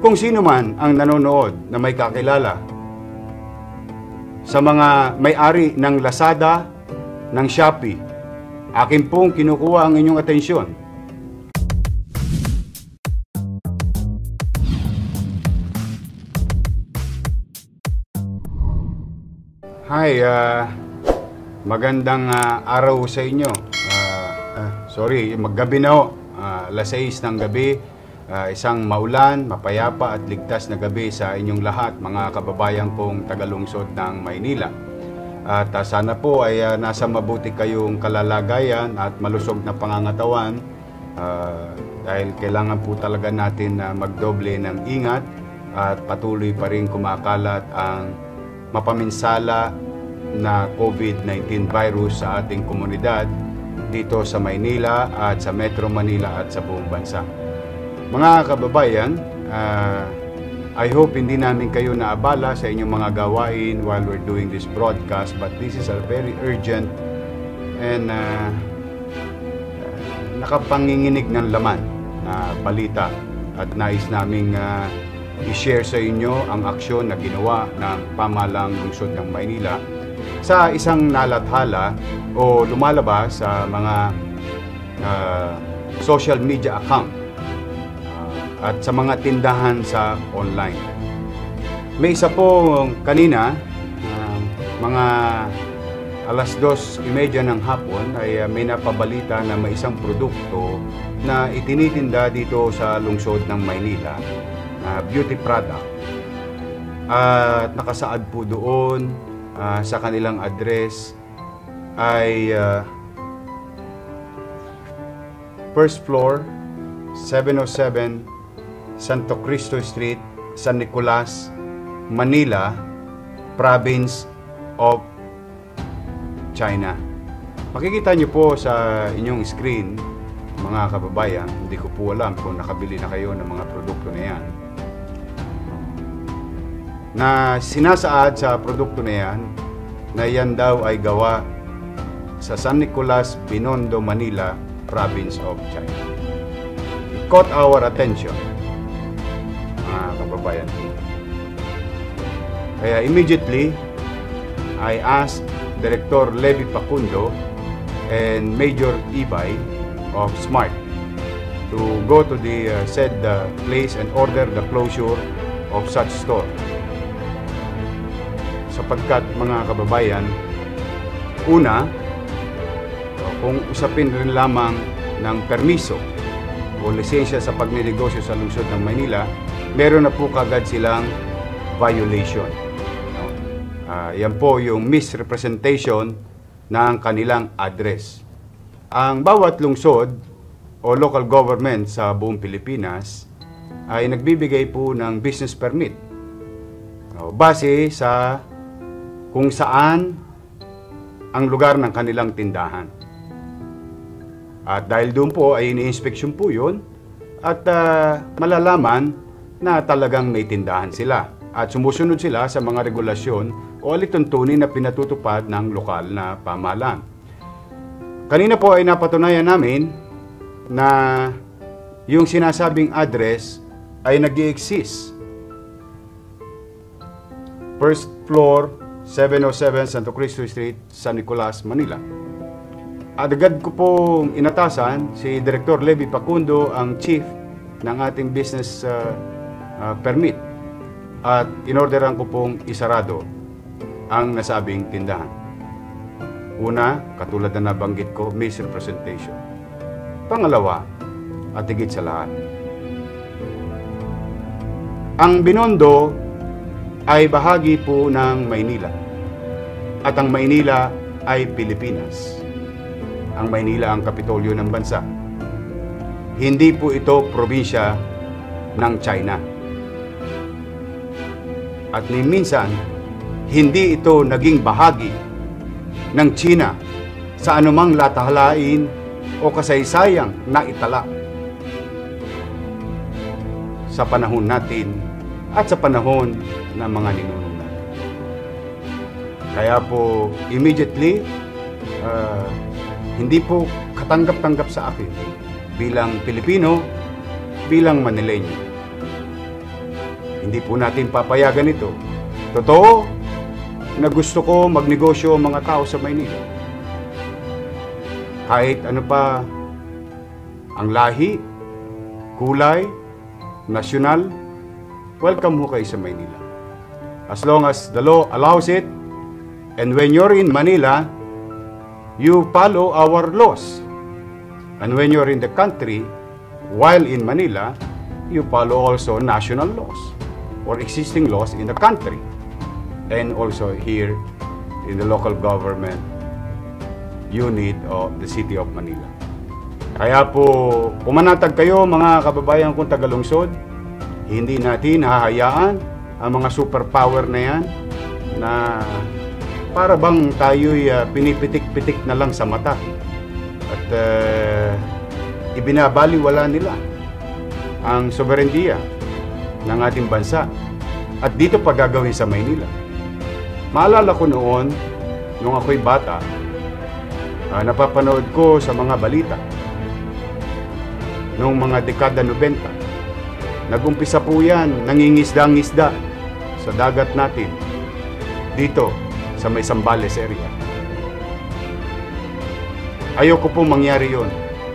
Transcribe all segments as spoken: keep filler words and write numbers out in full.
kung sino man ang nanonood na may kakilala sa mga may-ari ng Lazada, ng Shopee, akin pong kinukuha ang inyong atensyon. Hi, uh, magandang uh, araw sa inyo. Uh, uh, sorry, maggabi na ho. Uh, alas sais ng gabi. Uh, isang maulan, mapayapa at ligtas na gabi sa inyong lahat, mga kababayan pong tagalungsod ng Maynila. At uh, sana po ay uh, nasa mabuti kayong kalalagayan at malusog na pangangatawan uh, dahil kailangan po talaga natin uh, magdoble ng ingat at patuloy pa rin kumakalat ang mapaminsala na COVID nineteen virus sa ating komunidad dito sa Maynila at sa Metro Manila at sa buong bansa. Mga kababayan, uh, I hope hindi namin kayo naabala sa inyong mga gawain while we're doing this broadcast, but this is a very urgent and uh, nakapanginginig ng laman na balita at nais naming uh, i-share sa inyo ang aksyon na ginawa ng pamahalang lungsod ng Maynila sa isang nalathala o lumalabas sa mga uh, social media account at sa mga tindahan sa online. May isa po kanina, uh, mga alas dos imedya ng hapon ay uh, may napabalita na may isang produkto na itinitinda dito sa lungsod ng Maynila, uh, beauty product. At uh, nakasaad po doon uh, sa kanilang address ay uh, first floor, seven oh seven Santo Cristo Street, San Nicolas, Manila, Province of China. Makikita niyo po sa inyong screen, mga kababayan, hindi ko po alam kung nakabili na kayo ng mga produkto na yan, na sinasaad sa produkto na yan, na yan daw ay gawa sa San Nicolas, Binondo, Manila, Province of China. It caught our attention, mga kababayan. Kaya immediately, I asked Director Levi Pacundo and Major Ibay of SMART to go to the uh, said uh, place and order the closure of such store. Sapagkat, mga kababayan, una, kung usapin rin lamang ng permiso o lisensya sa pagninegosyo sa lungsod ng Maynila, meron na po kagad silang violation. Uh, yan po yung misrepresentation ng kanilang address. Ang bawat lungsod o local government sa buong Pilipinas ay nagbibigay po ng business permit uh, base sa kung saan ang lugar ng kanilang tindahan. At dahil doon po ay ini-inspection po yun at uh, malalaman na talagang may tindahan sila at sumusunod sila sa mga regulasyon o alituntunin na pinatutupad ng lokal na pamahalaan. Kanina po ay napatunayan namin na yung sinasabing address ay nag-i-exist. First floor, seven oh seven Santo Cristo Street, San Nicolas, Manila. At agad ko pong inatasan si Director Levi Pacundo, ang chief ng ating business uh, Uh, permit, at inorderan ko pong isarado ang nasabing tindahan. Una, katulad na nabanggit ko, misrepresentation. Pangalawa, at higit sa lahat, ang Binondo ay bahagi po ng Maynila at ang Maynila ay Pilipinas. Ang Maynila ang kapitolyo ng bansa. Hindi po ito probinsya ng China. At ni minsan, hindi ito naging bahagi ng China sa anumang latahalain o kasaysayang naitala sa panahon natin at sa panahon ng mga ninuno natin. Kaya po, immediately, uh, hindi po katanggap-tanggap sa akin bilang Pilipino, bilang Manileño. Hindi po natin papayagan ito. Totoo na gusto ko magnegosyo ang mga tao sa Maynila. Kahit ano pa ang lahi, kulay, nasyonal, welcome ho kayo sa Maynila. As long as the law allows it, and when you're in Manila, you follow our laws. And when you're in the country, while in Manila, you follow also national laws or existing laws in the country and also here in the local government unit of the City of Manila. Kaya po, pumanatag kayo mga kababayan kong tagalungsod, hindi natin hahayaan ang mga superpower na yan na para bang tayo'y uh, pinipitik-pitik na lang sa mata at uh, ibinabaliwala nila ang soberenya ng ating bansa at dito pa gagawin sa Maynila. Maalala ko noon, nung ako'y bata, uh, napapanood ko sa mga balita noong mga dekada nobenta. Nag-umpisa po yan, nangingisda-ngisda sa dagat natin dito sa may Zambales area. Ayoko po mangyari yon.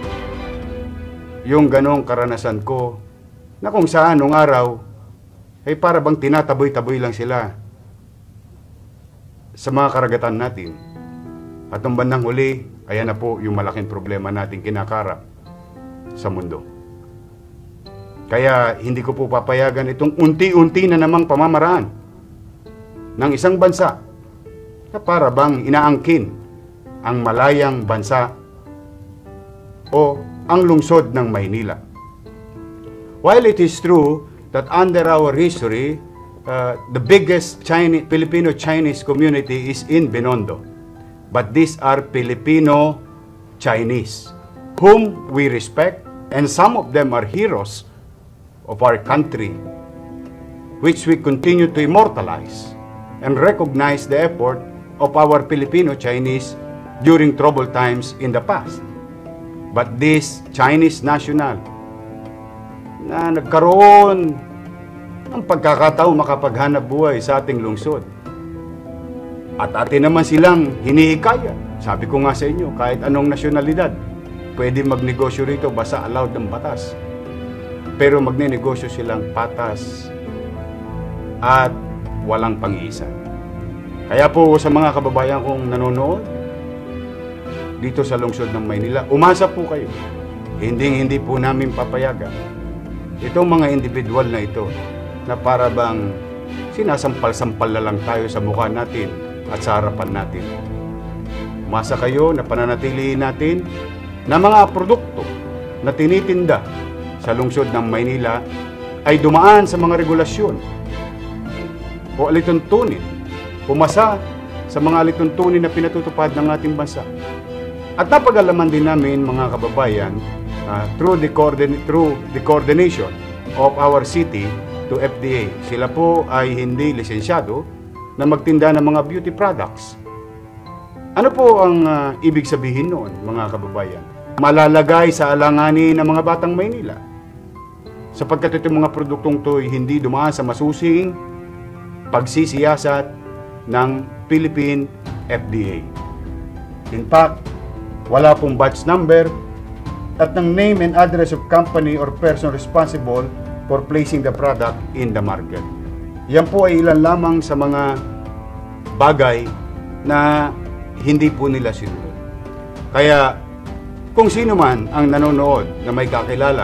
Yung ganong karanasan ko na kung saan nung araw ay para bang tinataboy-taboy lang sila sa mga karagatan natin. At nung bandang huli, ayan na po yung malaking problema natin kinakarap sa mundo. Kaya hindi ko po papayagan itong unti-unti na namang pamamaraan ng isang bansa na para bang inaangkin ang malayang bansa o ang lungsod ng Maynila. While it is true that under our history, uh, the biggest Chinese, Filipino-Chinese community is in Binondo. But these are Filipino-Chinese, whom we respect, and some of them are heroes of our country, which we continue to immortalize and recognize the effort of our Filipino-Chinese during troubled times in the past. But this Chinese national na nagkaroon ng pagkakataon makapaghanap buhay sa ating lungsod at atin naman silang hinihikaya. Sabi ko nga sa inyo, kahit anong nasyonalidad, pwede magnegosyo rito basta allowed ng batas. Pero magnenegosyo silang patas at walang pang-iisa. Kaya po sa mga kababayan kong nanonood dito sa lungsod ng Maynila, umasa po kayo. Hindi hindi po namin papayagan itong mga individual na ito na para bang sinasampal-sampal na lang tayo sa mukha natin at sa harapan natin. Umasa kayo na pananatilihin natin na mga produkto na tinitinda sa lungsod ng Maynila ay dumaan sa mga regulasyon o alituntunin, pumasa sa mga alituntunin na pinatutupad ng ating bansa. At napag-alaman din namin mga kababayan uh, through, the through the coordination of our city to F D A. Sila po ay hindi lisensyado na magtinda ng mga beauty products. Ano po ang uh, ibig sabihin noon mga kababayan? Malalagay sa alanganin ng mga batang Maynila. Sapagkat itong mga produktong ito ay hindi dumaan sa masusing pagsisiyasat ng Philippine F D A. In fact, wala pong batch number at ng name and address of company or person responsible for placing the product in the market. Yan po ay ilan lamang sa mga bagay na hindi po nila sinunod. Kaya kung sino man ang nanonood na may kakilala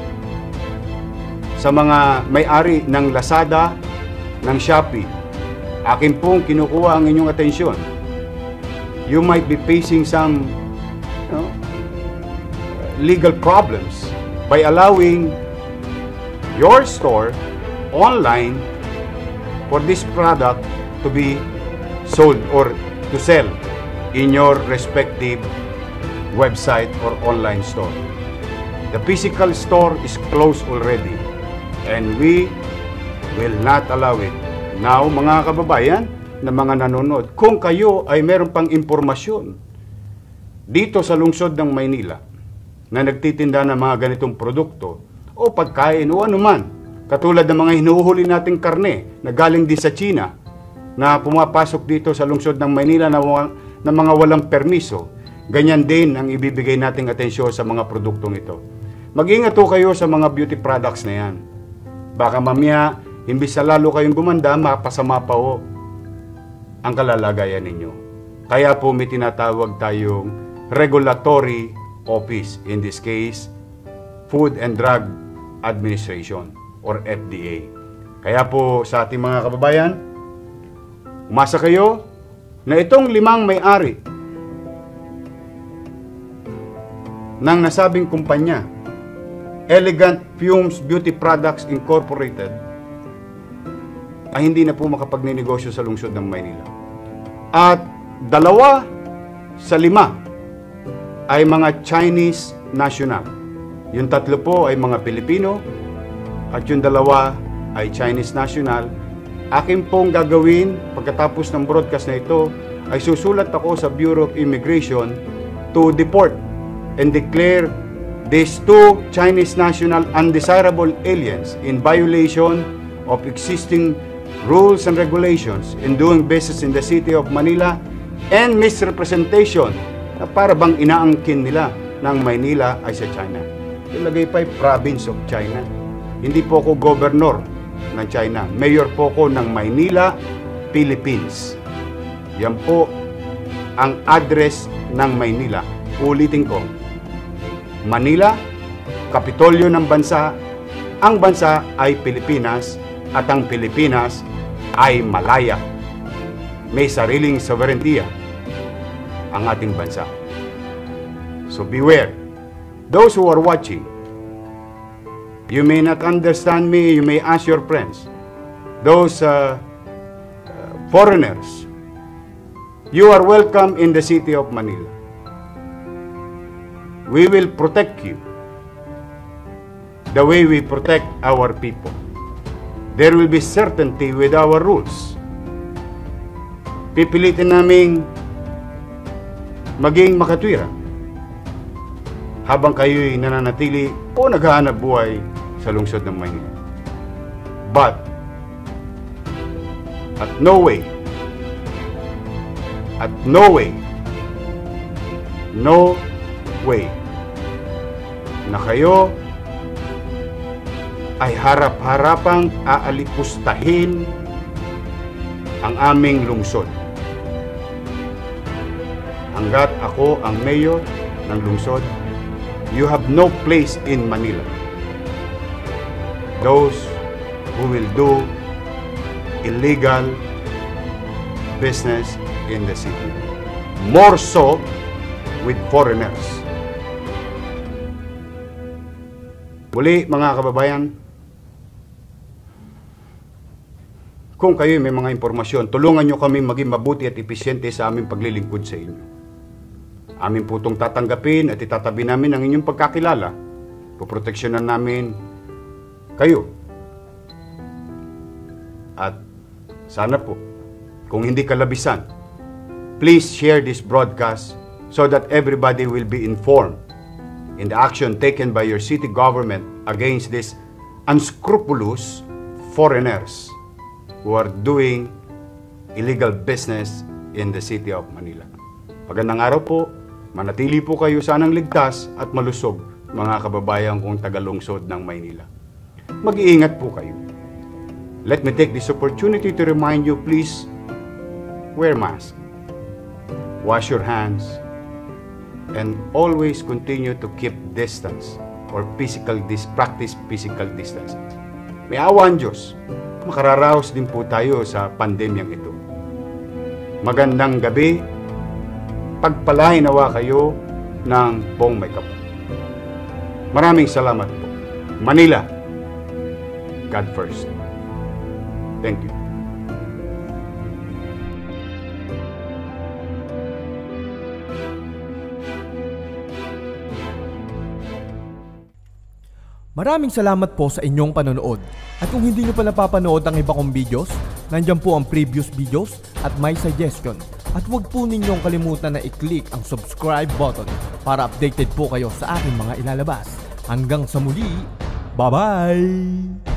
sa mga may-ari ng Lazada, ng Shopee, akin pong kinukuha ang inyong atensyon. You might be facing some you know, legal problems by allowing your store online for this product to be sold or to sell in your respective website or online store. The physical store is closed already and we will not allow it. Now, mga kababayan na mga nanonood, kung kayo ay meron pang impormasyon dito sa lungsod ng Maynila na nagtitinda ng mga ganitong produkto o pagkain o anuman Katulad ng mga hinuhuli nating karne na galing din sa China na pumapasok dito sa lungsod ng Maynila na, na mga walang permiso. Ganyan din ang ibibigay nating atensyon sa mga produktong ito. Mag-ingat po kayo sa mga beauty products na yan. Baka mamaya, imbis na lalo kayong gumanda, mapasama pa po ang kalalagayan ninyo. Kaya po may tinatawag tayong regulatory office, in this case, Food and Drug Administration or F D A. Kaya po sa ating mga kababayan, umasa kayo na itong limang may-ari ng nasabing kumpanya, Elegant Fumes Beauty Products Incorporated, ay hindi na po makapagninegosyo sa lungsod ng Maynila. At dalawa sa lima ay mga Chinese national. Yung tatlo po ay mga Pilipino at yung dalawa ay Chinese national. Akin pong gagawin pagkatapos ng broadcast na ito ay susulat ako sa Bureau of Immigration to deport and declare these two Chinese national undesirable aliens in violation of existing rules and regulations in doing business in the city of Manila and misrepresentation na para bang inaangkin nila ng Maynila ay sa China. Ilagay pa ay province of China. Hindi po ako governor ng China. Mayor po ko ng Maynila, Philippines. Yan po ang address ng Maynila. Ulitin ko. Manila, kapitolyo ng bansa. Ang bansa ay Pilipinas at ang Pilipinas ay Malaya. May sariling sovereignty ang ating bansa. So beware. Those who are watching, you may not understand me, you may ask your friends. Those uh, uh, foreigners, you are welcome in the city of Manila. We will protect you the way we protect our people. There will be certainty with our rules. Pipilitin naming maging makatwira habang kayo'y nananatili o naghahanap buhay sa lungsod ng Maynila. But, at no way, at no way, no way, na kayo ay harap-harapang aalipustahin ang aming lungsod. Hanggat ako ang mayor ng lungsod, you have no place in Manila. Those who will do illegal business in the city. More so with foreigners. Muli mga kababayan, kung kayo may mga impormasyon, tulungan nyo kami maging mabuti at episyente sa aming paglilingkod sa inyo. Amin po itong tatanggapin at itatabi namin ang inyong pagkakilala. Puproteksyonan namin kayo. At sana po, kung hindi kalabisan, please share this broadcast so that everybody will be informed in the action taken by your city government against these unscrupulous foreigners who are doing illegal business in the city of Manila. Magandang araw po. Manatili po kayo sanang ligtas at malusog, mga kababayan kong tagalungsod ng Maynila. Mag-iingat po kayo. Let me take this opportunity to remind you, please wear mask, wash your hands, and always continue to keep distance or physical dis practice physical distancing. May awa ang Diyos. Makararaos din po tayo sa pandemyang ito. Magandang gabi. Pagpalain nawa kayo ng buong may kapal. Maraming salamat po. Manila, God first. Thank you. Maraming salamat po sa inyong panonood. At kung hindi nyo pa napapanood ang iba kong videos, nandyan po ang previous videos at my suggestion. At huwag po ninyong kalimutan na i-click ang subscribe button para updated po kayo sa aking mga ilalabas. Hanggang sa muli, bye-bye!